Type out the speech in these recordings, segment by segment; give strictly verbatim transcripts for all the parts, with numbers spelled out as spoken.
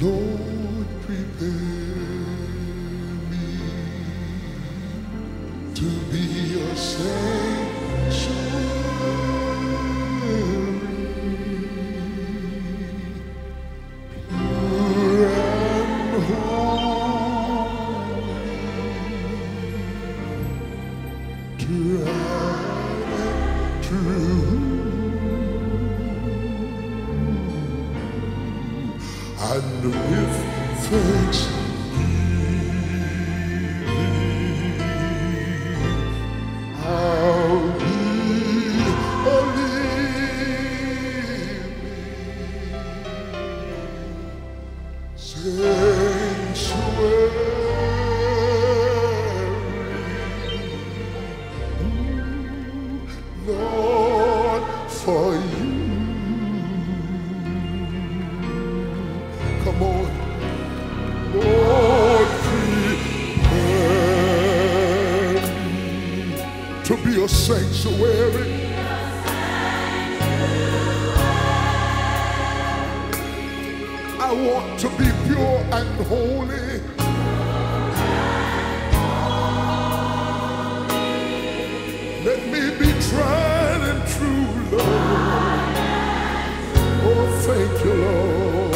Lord, prepare me to be a sanctuary, pure and holy, tried and true. And with thanksgiving, I'll be a living sanctuary, Lord, for you. Come on. Lord, prepare me to be a sanctuary. I want to be pure and holy. Let me be tried and true, Lord. Oh, thank you, Lord.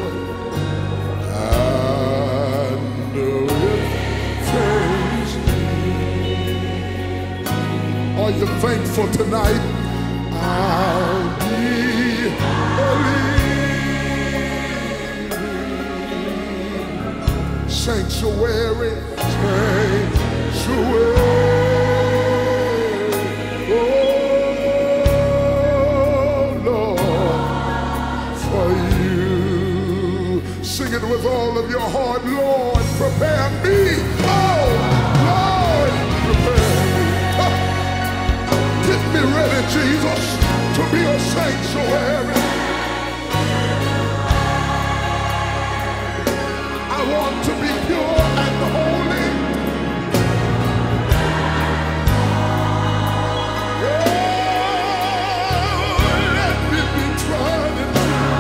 Are you thankful tonight? I'll be a living sanctuary, sanctuary. Oh, Lord, for you. Sing it with all of your heart. Lord, prepare me. Oh, Lord, prepare me. Get me ready, Jesus, to be a sanctuary. I want to be pure and holy. Oh, let me be tried and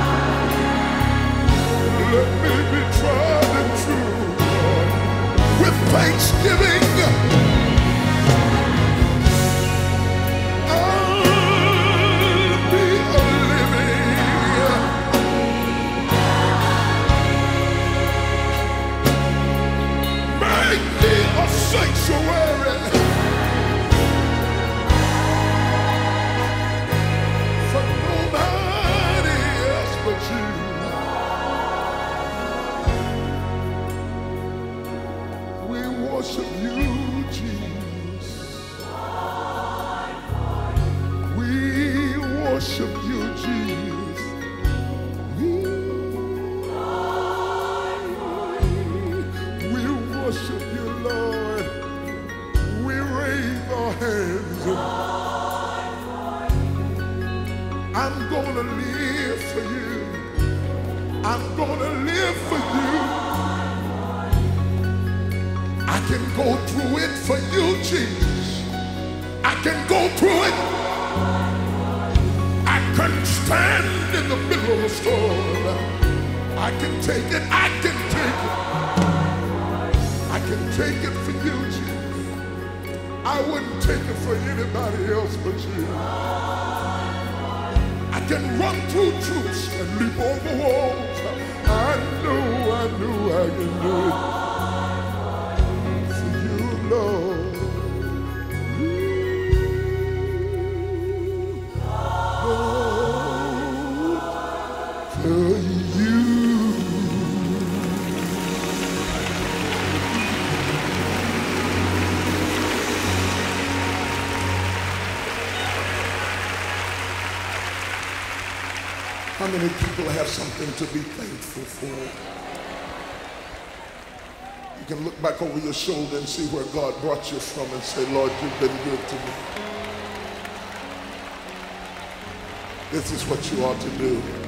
true. Let me be tried and true, Lord. With thanksgiving, sanctuary for nobody else but you. We worship you, Jesus. We worship you, Jesus. We, we worship you, Lord. Hands. I'm gonna live for you. I'm gonna live for you. I can go through it for you, Jesus. I can go through it. I can stand in the middle of a storm. I can take it. I can take it. I can take it for you, Jesus. I wouldn't take it for anybody else but you. I can run through troops and leap over walls. I know, I know I can do it for you, Lord. Lord, for you. How many people have something to be thankful for? You can look back over your shoulder and see where God brought you from and say, Lord, you've been good to me. This is what you ought to do.